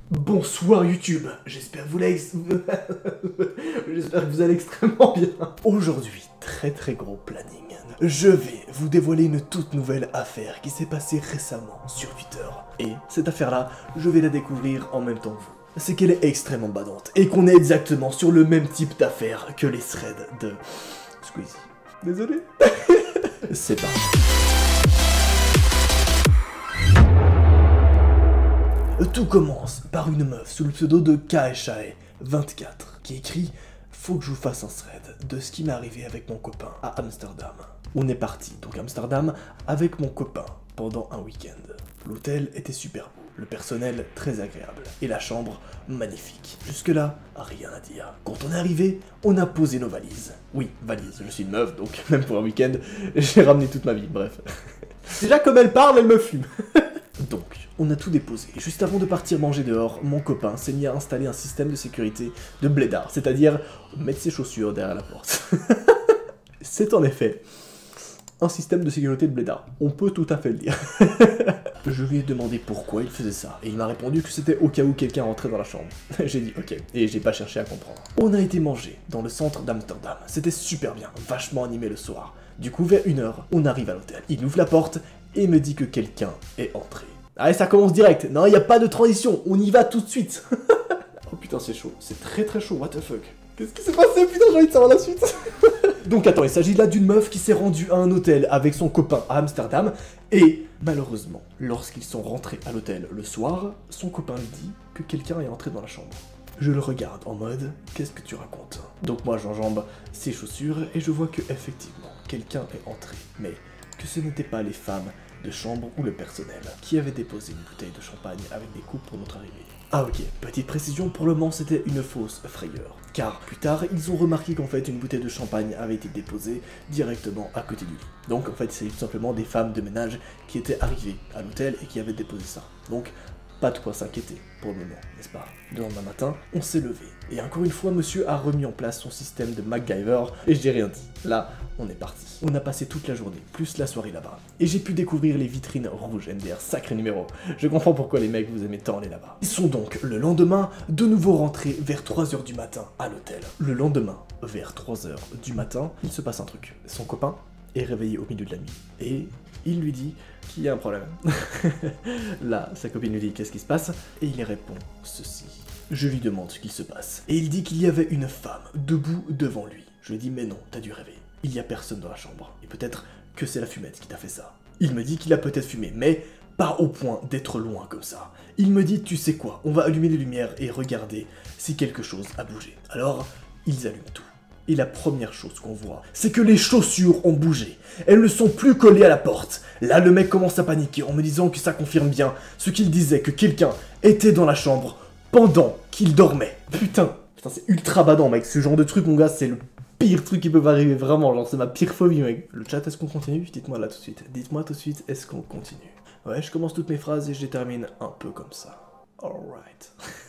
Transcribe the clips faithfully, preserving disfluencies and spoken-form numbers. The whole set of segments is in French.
Bonsoir YouTube, j'espère que vous allez... j'espère que vous allez extrêmement bien. Aujourd'hui, très très gros planning. Je vais vous dévoiler une toute nouvelle affaire qui s'est passée récemment sur Twitter. Et cette affaire-là, je vais la découvrir en même temps que vous. C'est qu'elle est extrêmement badante et qu'on est exactement sur le même type d'affaire que les threads de Squeezie. Désolé. C'est parti. Tout commence par une meuf sous le pseudo de Kaeshae vingt-quatre qui écrit « Faut que je vous fasse un thread de ce qui m'est arrivé avec mon copain à Amsterdam ». On est parti donc à Amsterdam avec mon copain pendant un week-end. L'hôtel était super beau, le personnel très agréable et la chambre magnifique. Jusque là, rien à dire. Quand on est arrivé, on a posé nos valises. Oui, valises, je suis une meuf donc même pour un week-end, j'ai ramené toute ma vie, bref. Déjà comme elle parle, elle me fume. Donc, on a tout déposé. Et juste avant de partir manger dehors, mon copain s'est mis à installer un système de sécurité de blédard, c'est-à-dire mettre ses chaussures derrière la porte. C'est en effet un système de sécurité de blédard. On peut tout à fait le dire. Je lui ai demandé pourquoi il faisait ça, et il m'a répondu que c'était au cas où quelqu'un rentrait dans la chambre. J'ai dit ok, et j'ai pas cherché à comprendre. On a été manger dans le centre d'Amsterdam. C'était super bien, vachement animé le soir. Du coup, vers une heure, on arrive à l'hôtel. Il ouvre la porte et me dit que quelqu'un est entré. Allez, ça commence direct. Non, il n'y a pas de transition. On y va tout de suite. Oh putain, c'est chaud. C'est très très chaud. What the fuck? Qu'est-ce qui s'est passé? Putain, j'ai envie de savoir la suite. Donc attends, il s'agit là d'une meuf qui s'est rendue à un hôtel avec son copain à Amsterdam. Et malheureusement, lorsqu'ils sont rentrés à l'hôtel le soir, son copain lui dit que quelqu'un est entré dans la chambre. Je le regarde en mode, qu'est-ce que tu racontes? Donc moi j'enjambe ses chaussures et je vois que effectivement, quelqu'un est entré. Mais que ce n'était pas les femmes de chambre ou le personnel qui avait déposé une bouteille de champagne avec des coupes pour notre arrivée. Ah ok, petite précision, pour le moment c'était une fausse frayeur. Car plus tard, ils ont remarqué qu'en fait une bouteille de champagne avait été déposée directement à côté du lit. Donc en fait c'est tout simplement des femmes de ménage qui étaient arrivées à l'hôtel et qui avaient déposé ça. Donc pas de quoi s'inquiéter pour le moment, n'est-ce pas? Le lendemain matin, on s'est levé. Et encore une fois, monsieur a remis en place son système de MacGyver, et j'ai rien dit. Là, on est parti. On a passé toute la journée, plus la soirée là-bas. Et j'ai pu découvrir les vitrines rouges M D R, sacré numéro. Je comprends pourquoi les mecs vous aimez tant aller là-bas. Ils sont donc, le lendemain, de nouveau rentrés vers trois heures du matin à l'hôtel. Le lendemain, vers trois heures du matin, il se passe un truc. Son copain est réveillé au milieu de la nuit. Et il lui dit qu'il y a un problème. Là, sa copine lui dit qu'est-ce qui se passe, et il répond ceci. Je lui demande ce qu'il se passe, et il dit qu'il y avait une femme debout devant lui. Je lui dis mais non, t'as dû rêver. Il y a personne dans la chambre, et peut-être que c'est la fumette qui t'a fait ça. Il me dit qu'il a peut-être fumé, mais pas au point d'être loin comme ça. Il me dit tu sais quoi, on va allumer les lumières et regarder si quelque chose a bougé. Alors, ils allument tout. Et la première chose qu'on voit, c'est que les chaussures ont bougé. Elles ne sont plus collées à la porte. Là, le mec commence à paniquer en me disant que ça confirme bien ce qu'il disait, que quelqu'un était dans la chambre pendant qu'il dormait. Putain, putain, c'est ultra badant, mec. Ce genre de truc, mon gars, c'est le pire truc qui peut arriver, vraiment. Genre, c'est ma pire phobie, mec. Le chat, est-ce qu'on continue? Dites-moi là tout de suite. Dites-moi tout de suite, est-ce qu'on continue? Ouais, je commence toutes mes phrases et je les termine un peu comme ça. Alright.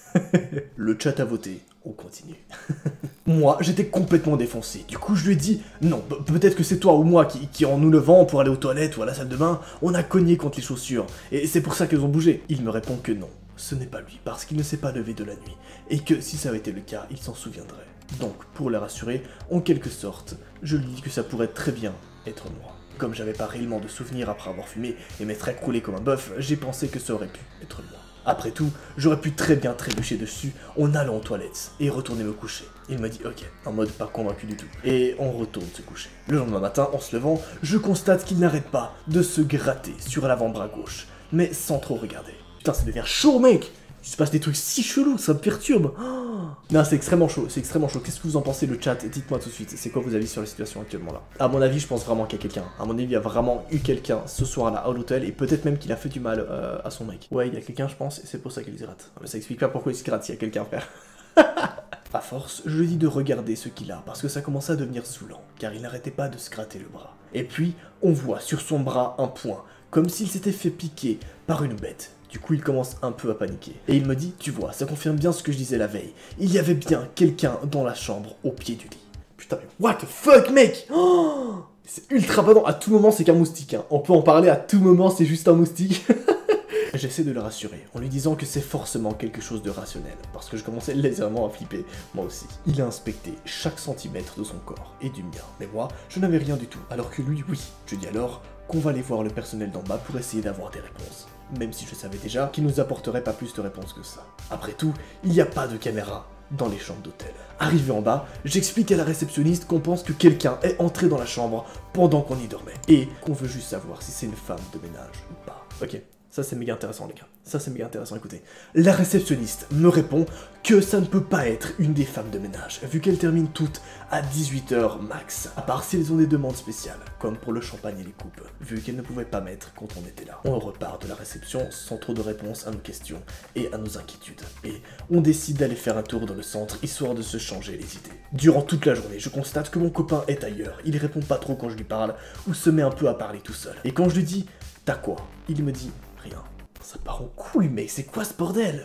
Le chat a voté, on continue. Moi, j'étais complètement défoncé. Du coup, je lui ai dit, non, peut-être que c'est toi ou moi qui, qui, en nous levant pour aller aux toilettes ou à la salle de bain, on a cogné contre les chaussures. Et c'est pour ça qu'elles ont bougé. Il me répond que non, ce n'est pas lui, parce qu'il ne s'est pas levé de la nuit. Et que si ça avait été le cas, il s'en souviendrait. Donc, pour le rassurer, en quelque sorte, je lui dis que ça pourrait très bien être moi. Comme j'avais pas réellement de souvenirs après avoir fumé et m'être écroulé comme un bœuf, j'ai pensé que ça aurait pu être moi. Après tout, j'aurais pu très bien trébucher dessus en allant aux toilettes et retourner me coucher. Il m'a dit ok, en mode pas convaincu du tout. Et on retourne se coucher. Le lendemain matin, en se levant, je constate qu'il n'arrête pas de se gratter sur l'avant-bras gauche, mais sans trop regarder. Putain, ça devient chaud, mec! Il se passe des trucs si chelous, ça me perturbe. Oh non, c'est extrêmement chaud, c'est extrêmement chaud. Qu'est-ce que vous en pensez, le chat? Dites-moi tout de suite, c'est quoi vos avis sur la situation actuellement là? À mon avis, je pense vraiment qu'il y a quelqu'un. À mon avis, il y a vraiment eu quelqu'un ce soir-là à l'hôtel, et peut-être même qu'il a fait du mal euh, à son mec. Ouais, il y a quelqu'un, je pense, et c'est pour ça qu'il se gratte. Mais ça explique pas pourquoi il se gratte s'il y a quelqu'un, frère. À force, je lui dis de regarder ce qu'il a, parce que ça commençait à devenir saoulant, car il n'arrêtait pas de se gratter le bras. Et puis, on voit sur son bras un point, comme s'il s'était fait piquer par une bête. Du coup, il commence un peu à paniquer. Et il me dit, tu vois, ça confirme bien ce que je disais la veille. Il y avait bien quelqu'un dans la chambre, au pied du lit. Putain, mais what the fuck, mec? Oh, c'est ultra badant. À tout moment, c'est qu'un moustique. Hein. On peut en parler à tout moment, c'est juste un moustique. J'essaie de le rassurer, en lui disant que c'est forcément quelque chose de rationnel, parce que je commençais légèrement à flipper, moi aussi. Il a inspecté chaque centimètre de son corps, et du mien, mais moi, je n'avais rien du tout, alors que lui, oui. Je dis alors qu'on va aller voir le personnel d'en bas pour essayer d'avoir des réponses. Même si je savais déjà qu'il nous apporterait pas plus de réponses que ça. Après tout, il n'y a pas de caméra dans les chambres d'hôtel. Arrivé en bas, j'explique à la réceptionniste qu'on pense que quelqu'un est entré dans la chambre pendant qu'on y dormait, et qu'on veut juste savoir si c'est une femme de ménage ou pas. Ok. Ça c'est méga intéressant les gars, ça c'est méga intéressant, écoutez. La réceptionniste me répond que ça ne peut pas être une des femmes de ménage, vu qu'elles terminent toutes à dix-huit heures max, à part si elles ont des demandes spéciales, comme pour le champagne et les coupes, vu qu'elles ne pouvaient pas mettre quand on était là. On repart de la réception sans trop de réponses à nos questions et à nos inquiétudes, et on décide d'aller faire un tour dans le centre, histoire de se changer les idées. Durant toute la journée, je constate que mon copain est ailleurs, il répond pas trop quand je lui parle, ou se met un peu à parler tout seul. Et quand je lui dis « T'as quoi ?» il me dit rien. Ça part en couille, mec, c'est quoi ce bordel?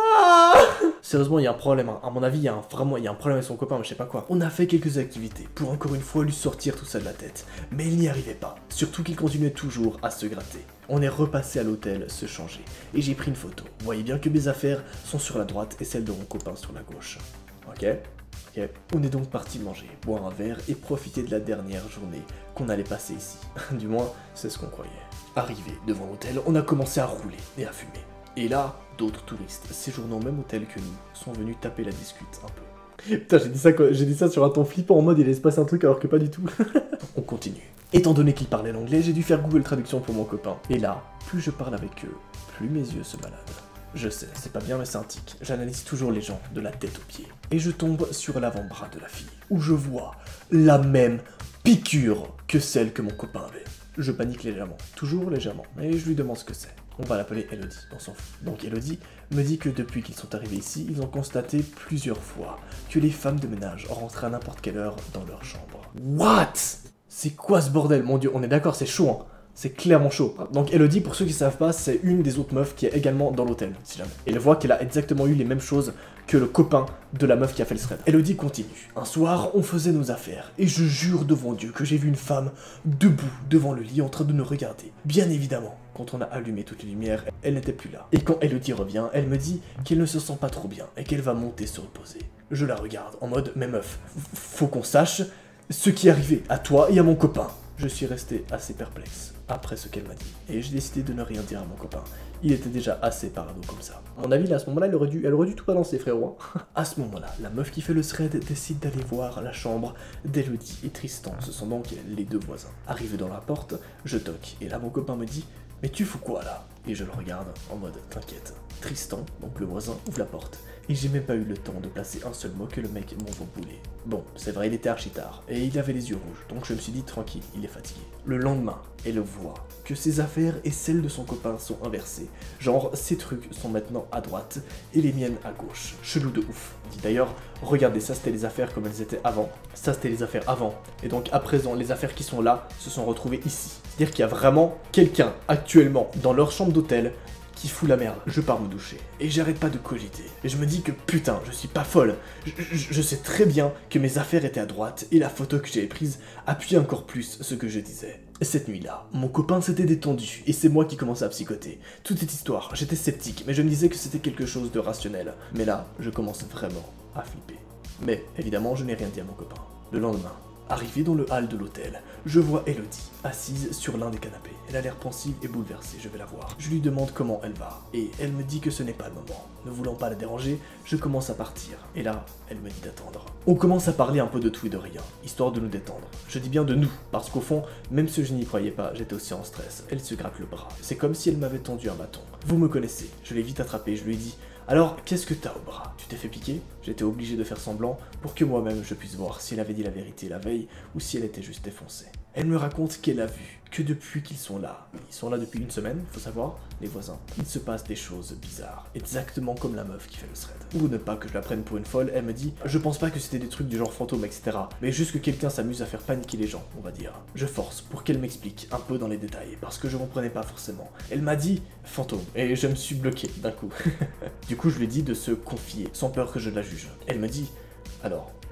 Ah Sérieusement, il y a un problème, hein. À mon avis, il y a un, vraiment, il y a un problème avec son copain, mais je sais pas quoi. On a fait quelques activités pour encore une fois lui sortir tout ça de la tête, mais il n'y arrivait pas. Surtout qu'il continuait toujours à se gratter. On est repassé à l'hôtel se changer, et j'ai pris une photo. Vous voyez bien que mes affaires sont sur la droite et celles de mon copain sur la gauche. Ok? Ok. On est donc parti manger, boire un verre et profiter de la dernière journée qu'on allait passer ici. Du moins, c'est ce qu'on croyait. Arrivé devant l'hôtel, on a commencé à rouler et à fumer. Et là, d'autres touristes, séjournant au même hôtel que nous, sont venus taper la discute un peu. Putain, j'ai dit ça, j'ai dit ça sur un ton flippant en mode il allait se passer un truc alors que pas du tout. On continue. Étant donné qu'il parlait l'anglais, j'ai dû faire Google Traduction pour mon copain. Et là, plus je parle avec eux, plus mes yeux se baladent. Je sais, c'est pas bien mais c'est un tic. J'analyse toujours les gens de la tête aux pieds. Et je tombe sur l'avant-bras de la fille, où je vois la même piqûre que celle que mon copain avait. Je panique légèrement, toujours légèrement, et je lui demande ce que c'est. On va l'appeler Elodie, on s'en fout. Donc Elodie me dit que depuis qu'ils sont arrivés ici, ils ont constaté plusieurs fois que les femmes de ménage rentraient à n'importe quelle heure dans leur chambre. What? C'est quoi ce bordel? Mon dieu, on est d'accord, c'est chaud, hein. C'est clairement chaud. Donc Elodie, pour ceux qui ne savent pas, c'est une des autres meufs qui est également dans l'hôtel, si jamais. Et elle voit qu'elle a exactement eu les mêmes choses que le copain de la meuf qui a fait le thread. Elodie continue. Un soir, on faisait nos affaires, et je jure devant Dieu que j'ai vu une femme debout devant le lit en train de nous regarder. Bien évidemment, quand on a allumé toutes les lumières, elle n'était plus là. Et quand Elodie revient, elle me dit qu'elle ne se sent pas trop bien et qu'elle va monter se reposer. Je la regarde en mode, mais meuf, faut qu'on sache ce qui est arrivé à toi et à mon copain. Je suis resté assez perplexe après ce qu'elle m'a dit, et j'ai décidé de ne rien dire à mon copain. Il était déjà assez parano comme ça. À mon avis, là, à ce moment-là, elle aurait dû, elle aurait dû tout balancer, frérot. Hein. À ce moment-là, la meuf qui fait le thread décide d'aller voir la chambre d'Elodie et Tristan. Ce sont donc les deux voisins. Arrivé dans la porte, je toque, et là, mon copain me dit « Mais tu fous quoi, là ?» Et je le regarde en mode « T'inquiète ». Tristan, donc le voisin, ouvre la porte, et j'ai même pas eu le temps de placer un seul mot que le mec m'envoie bouler. Bon, c'est vrai, il était archi tard, et il avait les yeux rouges, donc je me suis dit tranquille, il est fatigué. Le lendemain, elle voit que ses affaires et celles de son copain sont inversées. Genre, ses trucs sont maintenant à droite, et les miennes à gauche. Chelou de ouf. D'ailleurs, regardez, ça c'était les affaires comme elles étaient avant, ça c'était les affaires avant, et donc à présent, les affaires qui sont là se sont retrouvées ici. C'est-à-dire qu'il y a vraiment quelqu'un, actuellement, dans leur chambre d'hôtel, qui fout la merde. Je pars me doucher, et j'arrête pas de cogiter. Et je me dis que putain, je suis pas folle. Je, je, je sais très bien que mes affaires étaient à droite, et la photo que j'avais prise appuyait encore plus ce que je disais. Cette nuit-là, mon copain s'était détendu, et c'est moi qui commençais à psychoter. Toute cette histoire, j'étais sceptique, mais je me disais que c'était quelque chose de rationnel. Mais là, je commence vraiment à flipper. Mais, évidemment, je n'ai rien dit à mon copain. Le lendemain, arrivé dans le hall de l'hôtel, je vois Elodie, assise sur l'un des canapés. Elle a l'air pensive et bouleversée, je vais la voir. Je lui demande comment elle va, et elle me dit que ce n'est pas le moment. Ne voulant pas la déranger, je commence à partir, et là, elle me dit d'attendre. On commence à parler un peu de tout et de rien, histoire de nous détendre. Je dis bien de nous, parce qu'au fond, même si je n'y croyais pas, j'étais aussi en stress. Elle se gratte le bras. C'est comme si elle m'avait tendu un bâton. Vous me connaissez, je l'ai vite attrapé, je lui ai dit « Alors, qu'est-ce que t'as au bras? Tu t'es fait piquer ?» J'étais obligé de faire semblant pour que moi-même je puisse voir si elle avait dit la vérité la veille ou si elle était juste défoncée. Elle me raconte qu'elle a vu que depuis qu'ils sont là, ils sont là depuis une semaine, faut savoir, les voisins, il se passe des choses bizarres, exactement comme la meuf qui fait le thread. Ou ne pas que je la prenne pour une folle, elle me dit « Je pense pas que c'était des trucs du genre fantôme, et cetera. Mais juste que quelqu'un s'amuse à faire paniquer les gens, on va dire. » Je force pour qu'elle m'explique un peu dans les détails, parce que je comprenais pas forcément. Elle m'a dit « fantôme » et je me suis bloqué d'un coup. Du coup, je lui ai dit de se confier, sans peur que je la juge. Elle me dit « Alors,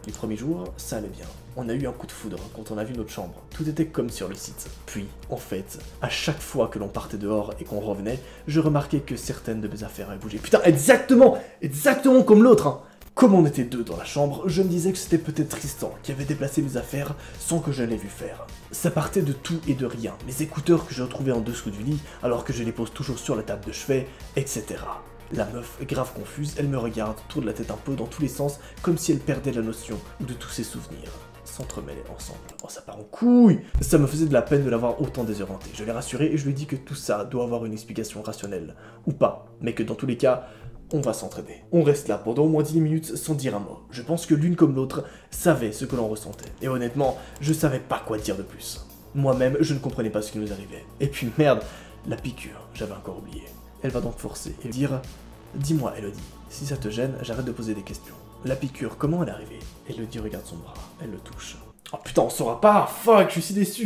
Les premiers jours, ça allait bien. On a eu un coup de foudre quand on a vu notre chambre. Tout était comme sur le site. Puis, en fait, à chaque fois que l'on partait dehors et qu'on revenait, je remarquais que certaines de mes affaires avaient bougé. Putain, exactement, exactement comme l'autre, hein. Comme on était deux dans la chambre, je me disais que c'était peut-être Tristan qui avait déplacé mes affaires sans que je l'ai vu faire. Ça partait de tout et de rien, mes écouteurs que je retrouvais en dessous du lit alors que je les pose toujours sur la table de chevet, et cetera. La meuf, grave confuse, elle me regarde, tourne la tête un peu dans tous les sens, comme si elle perdait la notion de tous ses souvenirs. S'entremêler ensemble. Oh, ça part en couille! Ça me faisait de la peine de l'avoir autant désorienté. Je l'ai rassuré et je lui ai dit que tout ça doit avoir une explication rationnelle. Ou pas, mais que dans tous les cas, on va s'entraider. On reste là pendant au moins dix minutes sans dire un mot. Je pense que l'une comme l'autre savait ce que l'on ressentait. Et honnêtement, je savais pas quoi dire de plus. Moi-même, je ne comprenais pas ce qui nous arrivait. Et puis merde, la piqûre, j'avais encore oublié. Elle va donc forcer et dire « Dis-moi, Elodie, si ça te gêne, j'arrête de poser des questions. La piqûre, comment elle est arrivée ?» Elodie regarde son bras, elle le touche. « Oh putain, on saura pas! Fuck, je suis si déçu !»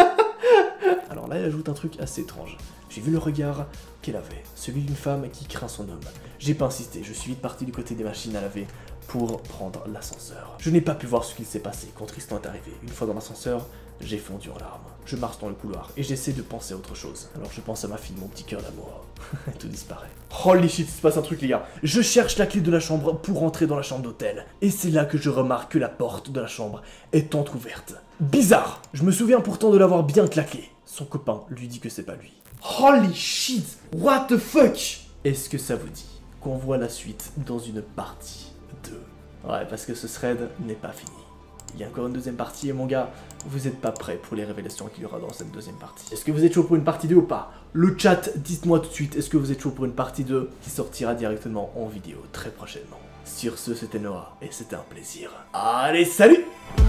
Alors là, elle ajoute un truc assez étrange. J'ai vu le regard qu'elle avait, celui d'une femme qui craint son homme. J'ai pas insisté, je suis vite parti du côté des machines à laver pour prendre l'ascenseur. Je n'ai pas pu voir ce qu'il s'est passé quand Tristan est arrivé. Une fois dans l'ascenseur, j'ai fondu en larmes. Je marche dans le couloir et j'essaie de penser à autre chose. Alors je pense à ma fille, mon petit cœur d'amour. Tout disparaît. Holy shit, il se passe un truc les gars. Je cherche la clé de la chambre pour rentrer dans la chambre d'hôtel. Et c'est là que je remarque que la porte de la chambre est entrouverte. Bizarre. Je me souviens pourtant de l'avoir bien claqué. Son copain lui dit que c'est pas lui. Holy shit! What the fuck? Est-ce que ça vous dit qu'on voit la suite dans une partie deux? Ouais, parce que ce thread n'est pas fini. Il y a encore une deuxième partie et mon gars, vous êtes pas prêts pour les révélations qu'il y aura dans cette deuxième partie. Est-ce que vous êtes chaud pour une partie deux ou pas? Le chat, dites-moi tout de suite, est-ce que vous êtes chaud pour une partie deux qui sortira directement en vidéo très prochainement? Sur ce, c'était Noah et c'était un plaisir. Allez, salut!